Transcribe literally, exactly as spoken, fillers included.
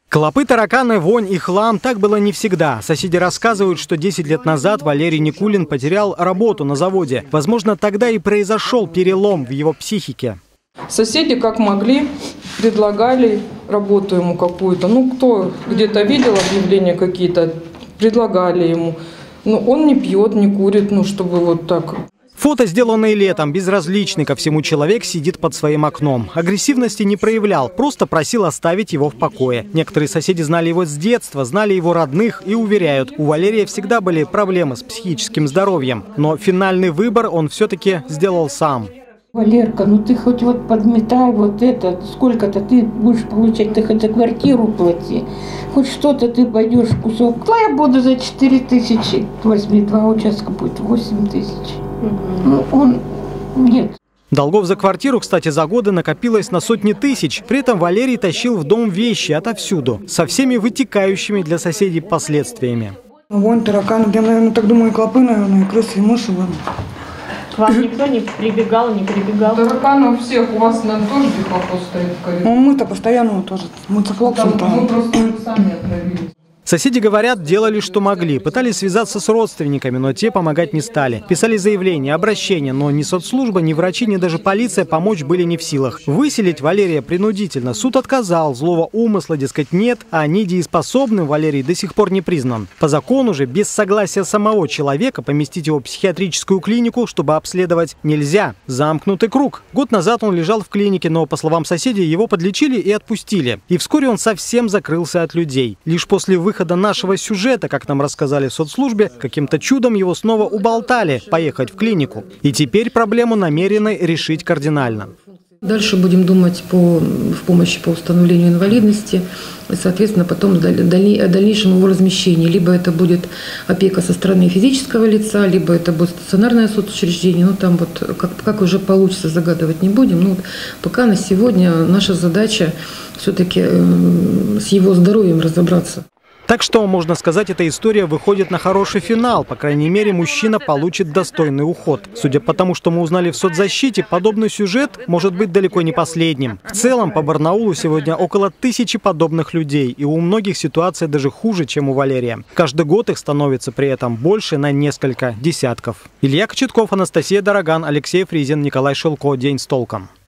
Клопы, тараканы, вонь и хлам – так было не всегда. Соседи рассказывают, что десять лет назад Валерий Никулин потерял работу на заводе. Возможно, тогда и произошел перелом в его психике. Соседи как могли предлагали работу ему какую-то. Ну, кто где-то видел объявления какие-то, предлагали ему. Но он не пьет, не курит, ну, чтобы вот так. Фото, сделанное летом, безразличный ко всему человек сидит под своим окном. Агрессивности не проявлял, просто просил оставить его в покое. Некоторые соседи знали его с детства, знали его родных и уверяют, у Валерия всегда были проблемы с психическим здоровьем. Но финальный выбор он все-таки сделал сам. Валерка, ну ты хоть вот подметай вот это, сколько-то ты будешь получать, ты хоть за квартиру плати, хоть что-то ты пойдешь кусок. Да я буду за четыре тысячи, возьми два участка, будет восемь тысяч. Ну, он нет. Долгов за квартиру, кстати, за годы накопилось на сотни тысяч. При этом Валерий тащил в дом вещи отовсюду, со всеми вытекающими для соседей последствиями. Вонь, тараканы, я, наверное, так думаю, и клопы, наверное, и крысы, и мыши. К вам никто не прибегал, не прибегал? Тараканы у всех, у вас, наверное, тоже дихлофос стоит в коридоре? Ну, мы-то постоянно тоже, мы циклоксом там. Мы просто сами отравились. Соседи говорят, делали, что могли. Пытались связаться с родственниками, но те помогать не стали. Писали заявления, обращения, но ни соцслужба, ни врачи, ни даже полиция помочь были не в силах. Выселить Валерия принудительно суд отказал. Злого умысла, дескать, нет, а недееспособным Валерий до сих пор не признан. По закону же, без согласия самого человека поместить его в психиатрическую клинику, чтобы обследовать, нельзя. Замкнутый круг. Год назад он лежал в клинике, но, по словам соседей, его подлечили и отпустили. И вскоре он совсем закрылся от людей. Лишь после выхода Выхода нашего сюжета, как нам рассказали в соцслужбе, каким-то чудом его снова уболтали поехать в клинику. И теперь проблему намерены решить кардинально. Дальше будем думать по, в помощи по установлению инвалидности и, соответственно, потом о дальнейшем его размещении. Либо это будет опека со стороны физического лица, либо это будет стационарное соцучреждение. Ну, там вот как, как уже получится, загадывать не будем. Но вот пока на сегодня наша задача все-таки э, с его здоровьем разобраться. Так что, можно сказать, эта история выходит на хороший финал. По крайней мере, мужчина получит достойный уход. Судя по тому, что мы узнали в соцзащите, подобный сюжет может быть далеко не последним. В целом, по Барнаулу сегодня около тысячи подобных людей. И у многих ситуация даже хуже, чем у Валерия. Каждый год их становится при этом больше на несколько десятков. Илья Кочетков, Анастасия Дороган, Алексей Фризин, Николай Шелко. День с толком.